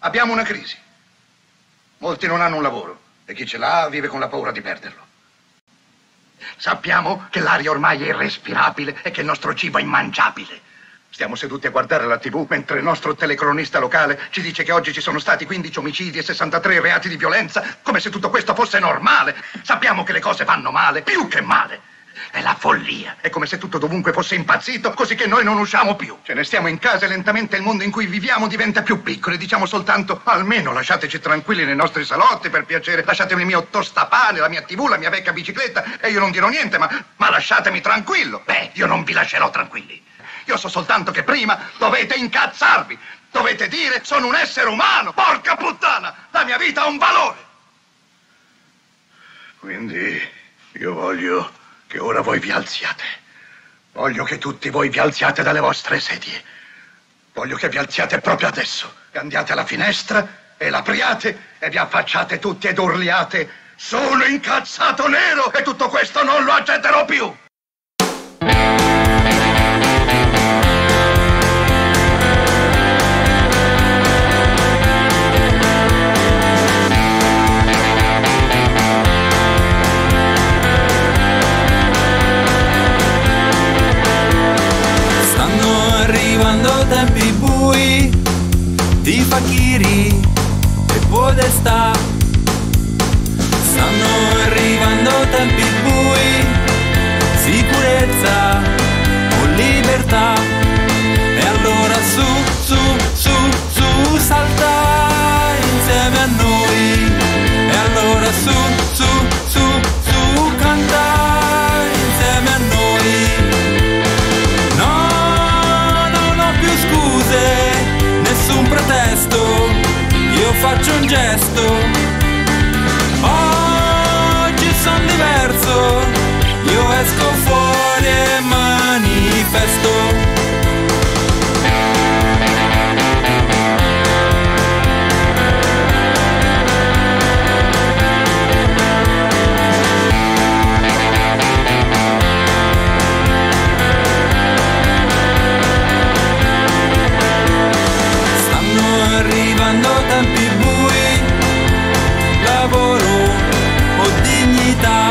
Abbiamo una crisi. Molti non hanno un lavoro e chi ce l'ha vive con la paura di perderlo. Sappiamo che l'aria ormai è irrespirabile e che il nostro cibo è immangiabile. Stiamo seduti a guardare la TV mentre il nostro telecronista locale ci dice che oggi ci sono stati 15 omicidi e 63 reati di violenza, come se tutto questo fosse normale. Sappiamo che le cose vanno male, più che male. È la follia. È come se tutto dovunque fosse impazzito, così che noi non usciamo più. Ce ne stiamo in casa e lentamente il mondo in cui viviamo diventa più piccolo e diciamo soltanto: almeno lasciateci tranquilli nei nostri salotti, per piacere. Lasciatemi il mio tostapane, la mia TV, la mia vecchia bicicletta e io non dirò niente, ma lasciatemi tranquillo. Beh, io non vi lascerò tranquilli. Io so soltanto che prima dovete incazzarvi. Dovete dire: sono un essere umano. Porca puttana, la mia vita ha un valore. Quindi io voglio che ora voi vi alziate. Voglio che tutti voi vi alziate dalle vostre sedie. Voglio che vi alziate proprio adesso. E andiate alla finestra e l'apriate e vi affacciate tutti ed urliate: sono incazzato nero e tutto questo non lo accetterò più. Tempi bui di fakiri e podestà. Stanno arrivando tempi bui, sicurezza o libertà. E allora su, salta insieme a noi. E allora su, canta insieme a noi. Nessun pretesto, io faccio un gesto. Oggi son diverso, io esco fuori e manifesto. Arrivando tempi bui, lavoro o dignità,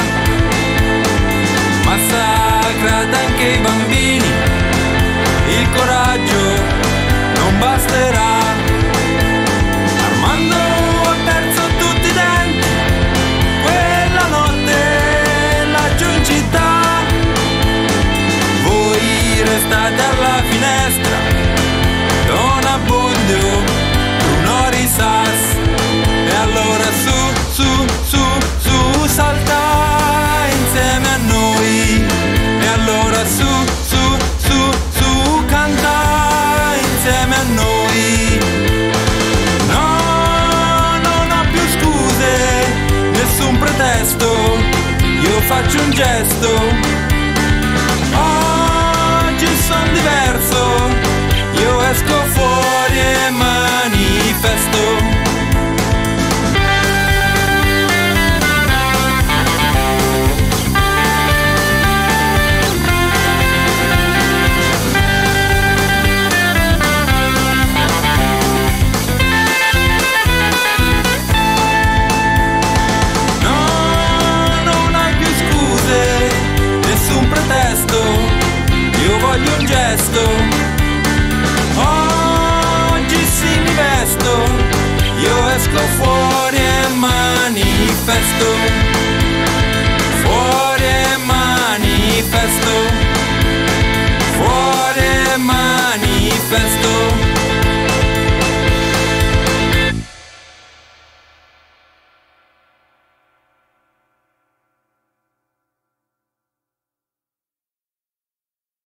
massacrate anche i bambini, il coraggio non basterà. Armando ha perso tutti i denti, quella notte laggiù in città. Voi restate alla finestra, Don Abbondio, Sas. E allora su, salta insieme a noi. E allora su, canta insieme a noi. No, non ho più scuse, nessun pretesto, io faccio un gesto. Oggi son diverso, io esco fuori e manifesto. No, non hai più scuse, nessun pretesto, io voglio un gesto. Mi vesto, io esco fuori e manifesto. Fuori e manifesto. Fuori e manifesto.